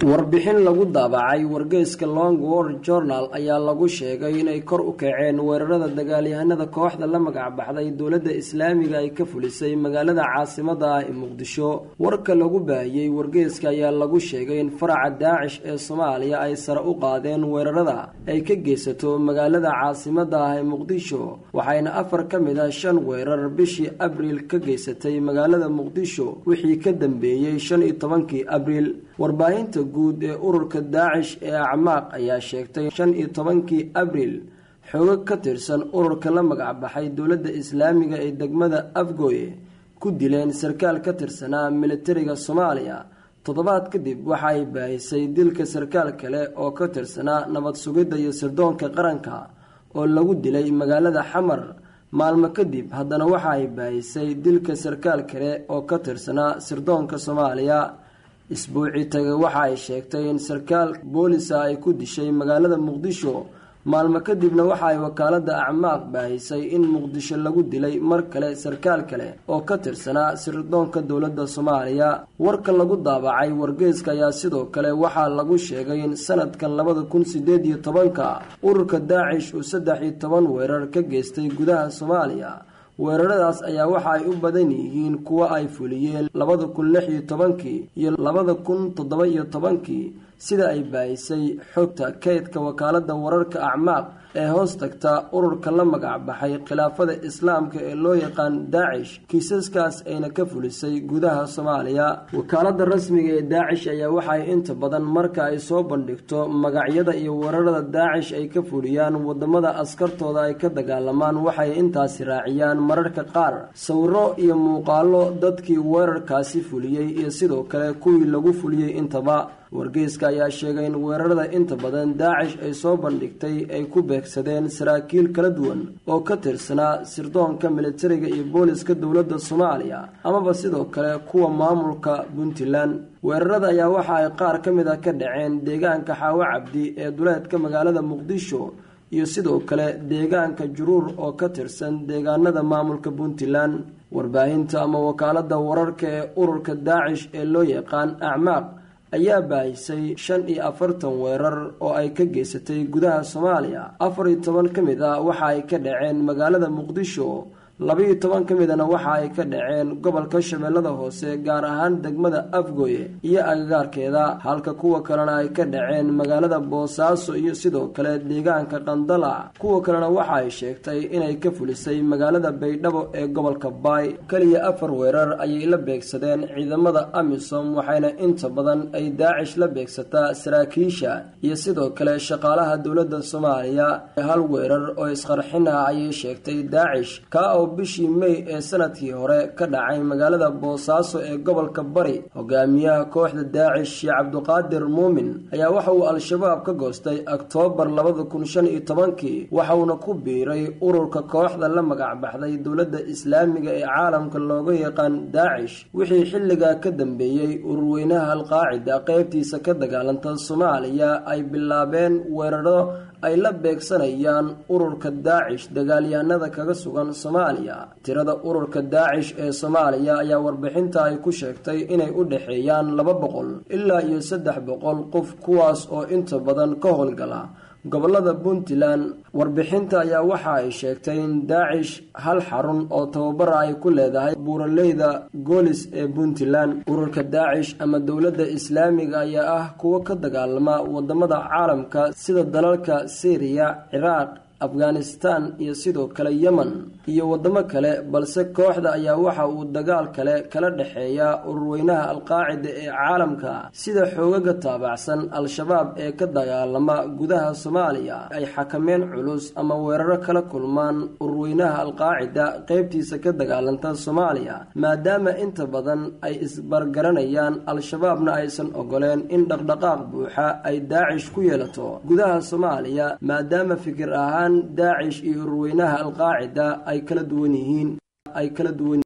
warbixin lagu daabacay wargeyska Long War Journal ayaa lagu sheegay inay kor u kaceen weerarada dagaalyahanada kooxda la magac baxday dowladda Islaamiga ay ka fulisay magaalada caasimadda ah ee Muqdisho. warka lagu baahiyay wargeyska ayaa lagu sheegay in faraca Daesh ee Soomaaliya ay sare u qaadeen weerarada ay ka geysato magaalada caasimadda ah ee Muqdisho, waxayna 4 ka mid ah 5 weerar bishii Abriil ka geysatay magaalada Muqdisho wixii ka dambeeyay 15kii Abriil. warbaahinta guud ee ururka Daesh ee Acmaaq ayaa sheegtay 15kii Abriil xoog ka tirsan ururka la magac baxay dowladda Islaamiga ee degmada Afgooye ku dileen sarkaal ka tirsanaa militariga Soomaaliya. toddobaad kadib waxa ay baahisay dilka sarkaal kale oo ka tirsanaa nabad sugidda iyo sirdoonka qaranka oo lagu dilay magaalada Xamar. maalmo kadib haddana waxa ay baahisay dilka sarkaal kale oo ka tirsanaa sirdoonka Soomaaliya. isbuucii tagay waxa ay sheegtay in sarkaal booliska ay ku dishay magaalada Muqdisho. maalmo kadibna waxa ay wakaaladda Acmaaq baahisay in Muqdisho lagu dilay mar kale sarkaal kale oo ka tirsanaa sirdoonka dowladda Soomaaliya. warka lagu daabacay wargeyska ayaa sidoo kale waxa lagu sheegay in sanadkan 2018 ururka Daesh uu 13 weerar ka geystay gudaha Soomaaliya. weeraradaas ayaa waxa ay u badan yihiin kuwa ay fuliyeen 2016 iyo 2017 sida ay baahisay xogta kaydka wakaaladda wararka Acmaaq ee hoos tagta ururka la magac baxay khilaafada Islaamka ee loo yaqaan Daesh. kiisaskaas ayna ka fulisay gudaha Soomaaliya. wakaaladda rasmiga ee Daesh ayaa waxa ay inta badan marka ay soo bandhigto magacyada iyo weerarada Daesh ay ka fuliyaan wadamada askartooda ay ka dagaalamaan waxay intaas raaciyaan mararka qaar sawirro iyo muuqaallo dadkii weerarkaasi fuliyay iyo sidoo kale kuwii lagu fuliyay intaba. wargeyska ayaa sheegay in weerarada inta badan Daesh ay soo bandhigtay ay ku beegsadeen saraakiil kala duwan oo ka tirsanaa sirdoonka militariga iyo booliska dowladda Soomaaliya amaba sidoo kale kuwa maamulka Puntland. weerarada ayaa waxa ay qaar ka mid ah ka dhaceen deegaanka Xaawo Cabdi ee duleedka magaalada Muqdisho iyo sidoo kale deegaanka Juruur oo ka tirsan deegaanada maamulka Puntland. warbaahinta ama wakaaladda wararka ee ururka Daesh ee loo yaqaan Acmaaq ayaa baahisay 45 weerar oo ay ka geysatay gudaha Soomaaliya. 14 ka mid ah waxa ay ka dhaceen magaalada Muqdisho, 12 ka midna waxa ay ka dhaceen gobolka Shabeellada Hoose gaar ahaan degmada Afgooye iyo agagaarkeeda, halka kuwa kalena ay ka dhaceen magaalada Boosaaso iyo sidoo kale deegaanka Qandala. kuwa kalena waxa ay sheegtay inay ka fulisay magaalada Baydhabo ee gobolka Baay. kaliya 4 weerar ayay la beegsadeen ciidamada AMISOM, waxayna inta badan ay Daesh la beegsataa saraakiisha iyo sidoo kale shaqaalaha dowladda Soomaaliya. hal weerar oo isqarxin ah ayay sheegtay Daesh ka bishii May ee sanadkii hore ka dhacay magaalada Boosaaso ee gobolka Bari. hogaamiyaha kooxda Daesh Cabduqaadir Muumin ayaa waxa uu Al-Shabaab ka goostay Oktoobar 2015 waxa uuna ku biiray ururka kooxda la magac baxday dowladda Islaamiga ee caalamka looga yaqaan Daesh. wixii xilliga ka dambeeyay ururweynaha Al-Qaacida qaybtiisa ka dagaalanta Soomaaliya ay bilaabeen weeraro ay la beegsanayaan ururka Daesh dagaalyahanada kaga sugan Soomaaliya. tirada ururka Daesh ee Soomaaliya ayaa warbixinta ay ku sheegtay inay u dhaxeeyaan 200 ilaa 300 qof, kuwaas oo inta badan ka howlgala gobolada Puntland. warbixinta ayaa waxa ay sheegtay in Daesh hal xarun oo tababar ay ku leedahay buuraleyda Golis ee Puntland. ururka Daesh ama dowladda Islaamiga ayaa ah kuwa ka dagaalama wadamada caalamka sida dalalka Syria, Iraq, Afghanistan iyo sidoo kale Yemen iyo wadamo kale, balse kooxda ayaa waxa uu dagaal kale kala dhaxeeya ururweynaha Al-Qaacida ee caalamka sida xoogaga taabacsan Al-Shabaab ee ka dagaalama gudaha Soomaaliya ay xakameen culus ama weeraro kala kulmaan ururweynaha Al-Qaacida qaybtiisa ka dagaalanta Soomaaliya, maadaama inta badan ay isbargaranayaan Al-Shabaabna aysan ogoleen in dhaqdhaqaaq buuxa ay Daesh ku yeelato gudaha Soomaaliya, maadaama fikir ahaan Daesh iyo ururweynaha Al-Qaacida ay kala duwan yihiin.